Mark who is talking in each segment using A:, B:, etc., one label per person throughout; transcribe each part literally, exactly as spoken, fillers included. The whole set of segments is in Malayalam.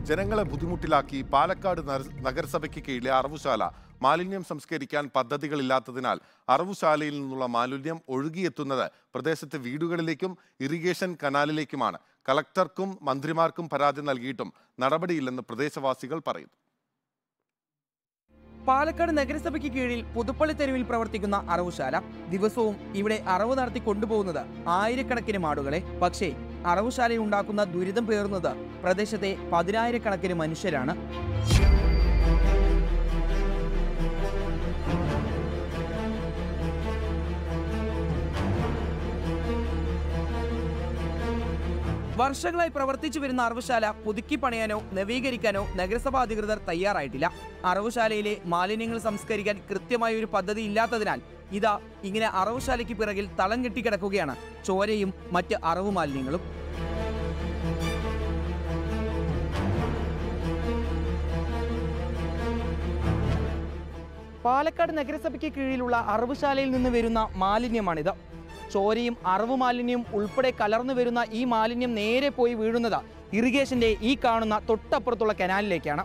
A: ജനങ്ങളെ ബുദ്ധിമുട്ടിലാക്കി പാലക്കാട് നഗരസഭയ്ക്ക് കീഴിലെ അറവുശാല മാലിന്യം സംസ്കരിക്കാൻ പദ്ധതികളില്ലാത്തതിനാൽ അറവുശാലയിൽ നിന്നുള്ള മാലിന്യം ഒഴുകിയെത്തുന്നത് പ്രദേശത്തെ വീടുകളിലേക്കും ഇറിഗേഷൻ കനാലിലേക്കുമാണ്. കളക്ടർക്കും മന്ത്രിമാർക്കും പരാതി നൽകിയിട്ടും നടപടിയില്ലെന്ന് പ്രദേശവാസികൾ പറയുന്നു.
B: പാലക്കാട് നഗരസഭയ്ക്ക് കീഴിൽ പുതുപ്പള്ളി തെരുവിൽ പ്രവർത്തിക്കുന്ന അറവുശാല ദിവസവും ഇവിടെ അറവ് നടത്തി കൊണ്ടുപോകുന്നത് ആയിരക്കണക്കിന് മാടുകളെ. പക്ഷേ അറവുശാലയിൽ ഉണ്ടാക്കുന്ന ദുരിതം പേറുന്നത് പ്രദേശത്തെ പതിനായിരക്കണക്കിന് മനുഷ്യരാണ്. വർഷങ്ങളായി പ്രവർത്തിച്ചു വരുന്ന അറവുശാല പുതുക്കി പണിയാനോ നവീകരിക്കാനോ നഗരസഭാ അധികൃതർ തയ്യാറായിട്ടില്ല. അറവുശാലയിലെ മാലിന്യങ്ങൾ സംസ്കരിക്കാൻ കൃത്യമായ ഒരു പദ്ധതി ഇല്ലാത്തതിനാൽ ഇതാ ഇങ്ങനെ അറവുശാലയ്ക്ക് പിറകിൽ തളം കെട്ടിക്കിടക്കുകയാണ് ചോരയും മറ്റ് അറവു മാലിന്യങ്ങളും. പാലക്കാട് നഗരസഭയ്ക്ക് കീഴിലുള്ള അറവുശാലയിൽ നിന്ന് വരുന്ന മാലിന്യമാണിത്. ചോരയും അറവു മാലിന്യവും ഉൾപ്പെടെ കലർന്നു വരുന്ന ഈ മാലിന്യം നേരെ പോയി വീഴുന്നത് ഇറിഗേഷന്റെ ഈ കാണുന്ന തൊട്ടപ്പുറത്തുള്ള കനാലിലേക്കാണ്.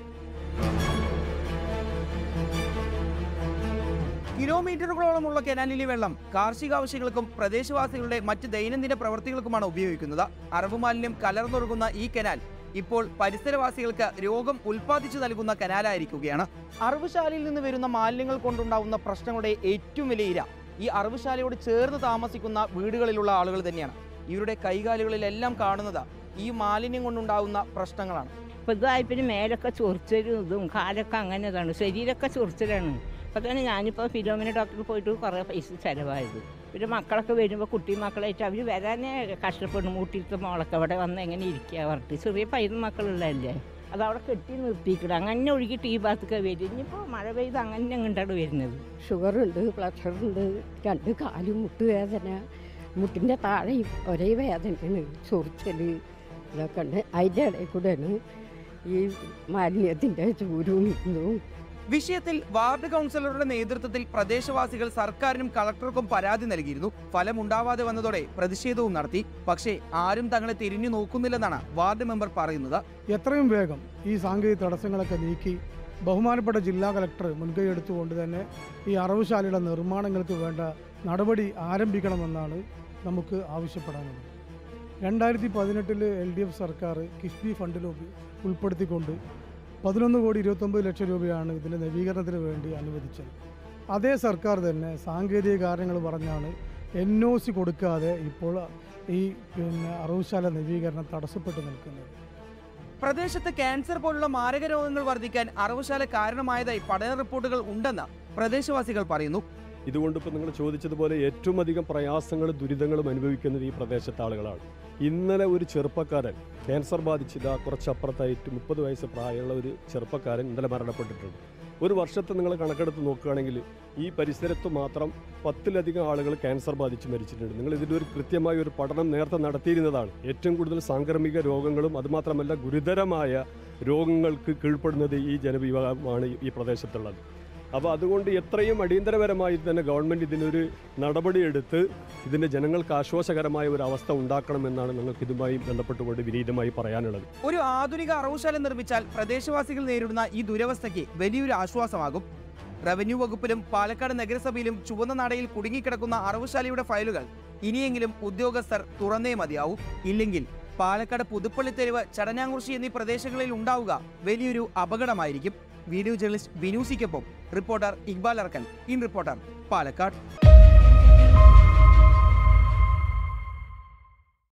B: കിലോമീറ്ററുകളോളമുള്ള കനാലിലെ വെള്ളം കാർഷിക ആവശ്യങ്ങൾക്കും പ്രദേശവാസികളുടെ മറ്റ് ദൈനംദിന പ്രവൃത്തികൾക്കുമാണ് ഉപയോഗിക്കുന്നത്. അറവു മാലിന്യം കലർന്നൊഴുകുന്ന ഈ കനാൽ ഇപ്പോൾ പരിസരവാസികൾക്ക് രോഗം ഉൽപ്പാദിച്ചു നൽകുന്ന കനാലായിരിക്കുകയാണ്. അറവുശാലയിൽ നിന്ന് വരുന്ന മാലിന്യങ്ങൾ കൊണ്ടുണ്ടാകുന്ന പ്രശ്നങ്ങളുടെ ഏറ്റവും വലിയ ഇര ഈ അറവുശാലയോട് ചേർന്ന് താമസിക്കുന്ന വീടുകളിലുള്ള ആളുകൾ തന്നെയാണ്. ഇവരുടെ കൈകാലുകളിലെല്ലാം കാണുന്നത് ഈ മാലിന്യം കൊണ്ടുണ്ടാകുന്ന പ്രശ്നങ്ങളാണ്.
C: ഇപ്പം ഇതായി പിന്നെ മേലൊക്കെ ചൊറിച്ചലും ഇതും കാലൊക്കെ അങ്ങനെതാണ്, ശരീരമൊക്കെ ചൊറിച്ചലാണ്. അപ്പം തന്നെ ഞാനിപ്പോൾ ഫിലോമിന ഡോക്ടറിൽ പോയിട്ട് കുറേ പൈസ ചിലവായത്. പിന്നെ മക്കളൊക്കെ വരുമ്പോൾ കുട്ടി മക്കളായിട്ട് അവർ വരാനേ കഷ്ടപ്പെടും. മൂട്ടിലത്തെ മോളൊക്കെ അവിടെ വന്ന് എങ്ങനെ ഇരിക്കുക പറഞ്ഞിട്ട് ചെറിയ പൈതൽ മക്കളുള്ളതല്ലേ, അതവിടെ കെട്ടി നിർത്തിയിട്ടില്ല. അങ്ങനെ ഒഴുകിയിട്ട് ഈ ഭാഗത്തൊക്കെ വരും. ഇനിയിപ്പോൾ മഴ പെയ്ത് അങ്ങനെ അങ്ങോട്ടാണ് വരുന്നത്.
D: ഷുഗറുണ്ട്, പ്രഷറുണ്ട്, രണ്ട് കാലും മുട്ടുവേദന, മുട്ടിൻ്റെ താഴെയും ഒരേ വേദനയാണ്, ചൊറിച്ചൽ ഇതൊക്കെ ഉണ്ട്. അതിൻ്റെ ഇടയിൽ കൂടെയാണ് ഈ മാലിന്യത്തിൻ്റെ ചൂരും ഇതും.
B: വിഷയത്തിൽ വാർഡ് കൗൺസിലറുടെ നേതൃത്വത്തിൽ പ്രദേശവാസികൾ സർക്കാരിനും കളക്ടർക്കും പരാതി നൽകിയിരുന്നു. ഫലമുണ്ടാവാതെ വന്നതോടെ പ്രതിഷേധവും നടത്തി. പക്ഷേ ആരും തങ്ങളെ തിരിഞ്ഞു നോക്കുന്നില്ലെന്നാണ് വാർഡ് മെമ്പർ പറയുന്നത്.
E: എത്രയും വേഗം ഈ സാങ്കേതിക തടസ്സങ്ങളൊക്കെ നീക്കി ബഹുമാനപ്പെട്ട ജില്ലാ കളക്ടർ മുൻകൈ എടുത്തുകൊണ്ട് തന്നെ ഈ അറവുശാലയുടെ നിർമ്മാണങ്ങൾക്ക് വേണ്ട നടപടി ആരംഭിക്കണമെന്നാണ് നമുക്ക് ആവശ്യപ്പെടാനുള്ളത്. രണ്ടായിരത്തി പതിനെട്ടിൽ എൽ ഡി എഫ് സർക്കാർ കിഫ്ബി ഫണ്ടിൽ ഉൾപ്പെടുത്തിക്കൊണ്ട് പതിനൊന്ന് കോടി ഇരുപത്തൊമ്പത് ലക്ഷം രൂപയാണ് ഇതിൻ്റെ നവീകരണത്തിന് വേണ്ടി അനുവദിച്ചത്. അതേ സർക്കാർ തന്നെ സാങ്കേതിക കാരണങ്ങൾ പറഞ്ഞാണ് എൻ ഒ സി കൊടുക്കാതെ ഇപ്പോൾ ഈ പിന്നെ അറവുശാല നവീകരണം തടസ്സപ്പെട്ട് നിൽക്കുന്നത്.
B: പ്രദേശത്ത് ക്യാൻസർ പോലുള്ള മാരക രോഗങ്ങൾ വർദ്ധിക്കാൻ അറവുശാല കാരണമായതായി പഠന റിപ്പോർട്ടുകൾ ഉണ്ടെന്ന് പ്രദേശവാസികൾ പറയുന്നു.
F: ഇതുകൊണ്ട് ഇപ്പോൾ നിങ്ങൾ ചോദിച്ചതുപോലെ ഏറ്റവും അധികം പ്രയാസങ്ങളും ദുരിതങ്ങളും അനുഭവിക്കുന്നത് ഈ പ്രദേശത്തെ ആളുകളാണ്. ഇന്നലെ ഒരു ചെറുപ്പക്കാരൻ ക്യാൻസർ ബാധിച്ചത് കുറച്ചപ്പുറത്തായിട്ട് മുപ്പത് വയസ്സ് പ്രായമുള്ള ഒരു ചെറുപ്പക്കാരൻ ഇന്നലെ മരണപ്പെട്ടിട്ടുണ്ട്. ഒരു വർഷത്തെ നിങ്ങൾ കണക്കെടുത്ത് നോക്കുകയാണെങ്കിൽ ഈ പരിസരത്ത് മാത്രം പത്തിലധികം ആളുകൾ ക്യാൻസർ ബാധിച്ച് മരിച്ചിട്ടുണ്ട്. നിങ്ങൾ ഇതിൻ്റെ ഒരു കൃത്യമായ ഒരു പഠനം നേരത്തെ നടത്തിയിരുന്നതാണ്. ഏറ്റവും കൂടുതൽ സാംക്രമിക രോഗങ്ങളും അതുമാത്രമല്ല ഗുരുതരമായ രോഗങ്ങൾക്ക് കീഴ്പ്പെടുന്നത് ഈ ജനവിഭാഗമാണ് ഈ പ്രദേശത്തുള്ളത്. അപ്പോൾ അതുകൊണ്ട് എത്രയും അടിയന്തരപരമായി തന്നെ ഗവൺമെൻറ് ഇതിനൊരു നടപടിയെടുത്ത് ഇതിൻ്റെ ജനങ്ങൾക്ക് ആശ്വാസകരമായ ഒരു അവസ്ഥ ഉണ്ടാക്കണമെന്നാണ് ഞങ്ങൾക്ക് ഇതുമായി ബന്ധപ്പെട്ടുകൊണ്ട് വിനീതമായി പറയാനുള്ളത്.
B: ഒരു ആധുനിക അറവുശാല നിർമ്മിച്ചാൽ പ്രദേശവാസികൾ നേരിടുന്ന ഈ ദുരവസ്ഥയ്ക്ക് വലിയൊരു ആശ്വാസമാകും. റവന്യൂ വകുപ്പിലും പാലക്കാട് നഗരസഭയിലും ചുവന്ന നടയിൽ കുടുങ്ങിക്കിടക്കുന്ന അറവുശാലയുടെ ഫയലുകൾ ഇനിയെങ്കിലും ഉദ്യോഗസ്ഥർ തുറന്നേ മതിയാവും. ഇല്ലെങ്കിൽ പാലക്കാട് പുതുപ്പള്ളി തെരുവ്, ചടനാംകുറിശി എന്നീ പ്രദേശങ്ങളിൽ ഉണ്ടാവുക വലിയൊരു അപകടമായിരിക്കും. വീഡിയോ ജേർണലിസ്റ്റ് ബിനൂസിക്കൊപ്പം reporter Iqbal Arkkal, in reporter, Palakkad.